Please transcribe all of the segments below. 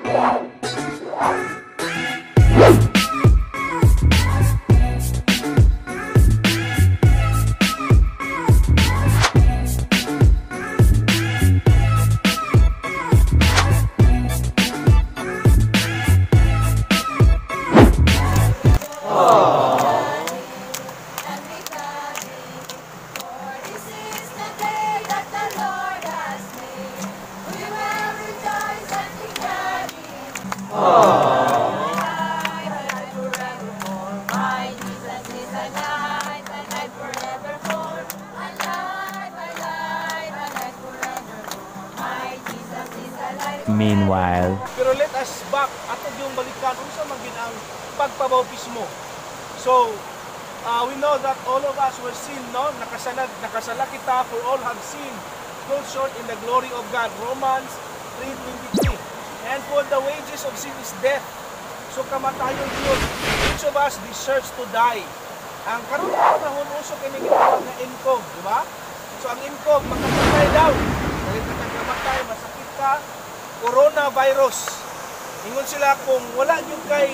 Meanwhile, pero let us back ato yung balikan unsa man gid ang pagpabautismo. So we know that all of us were sin, no? Nakasala kita, for all have sinned, fall short in the glory of God. Romans 3:23. And for the wages of sin is death. So kamatayon yun. Each of us deserves to die. Ang karon nga panahon uso kini gitawag nga incog, di ba? So ang incog makamatay daw. Dahil nagkamatay, masakit ka, coronavirus. Ingon sila kung wala yung kay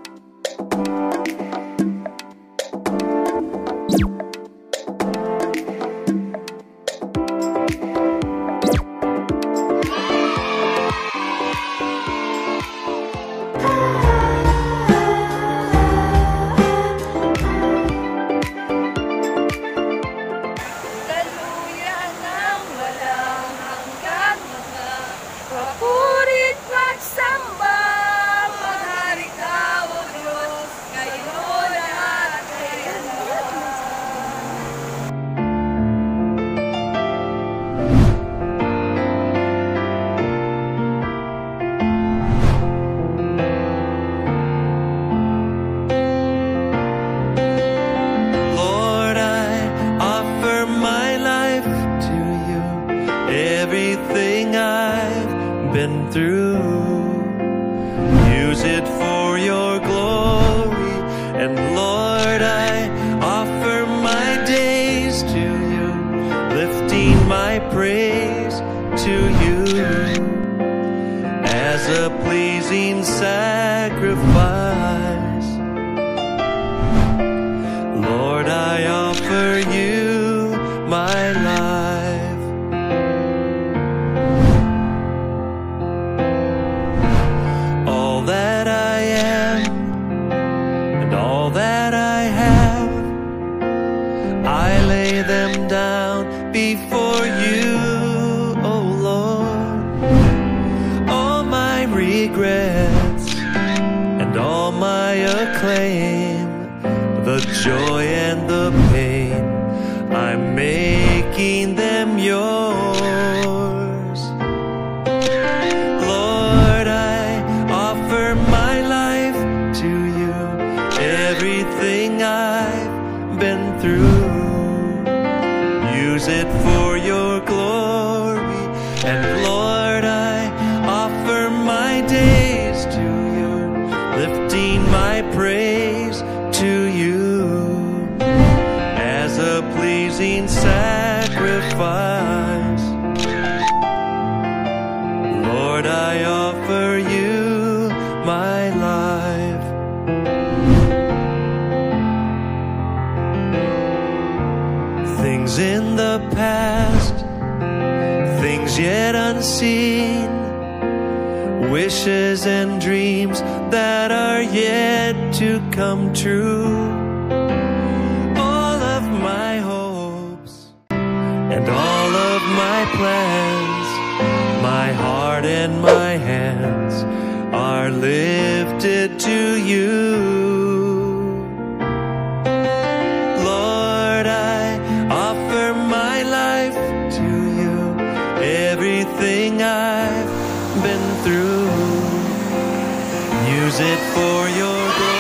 been through. Use it for your glory, and Lord, I offer my days to you, lifting my praise to you as a pleasing sacrifice. Lord, I offer you my life. All that I am and all that I have, I lay them down before you, oh Lord. All my regrets and all my acclaim, the joy and the pain, I'm making them yours. Lord, I offer my life to you, everything I've been through. Use it for your glory, and Lord, I offer my days to you, lifting my praise to you as a pleasing sacrifice. Lord, I offer you my life. Things in the past, things yet unseen, wishes and dreams that are yet to come true. All of my hopes and all of my plans, my heart and my hands are lifted to you. Lord, I offer my life to you, everything I've been through. Use it for your glory.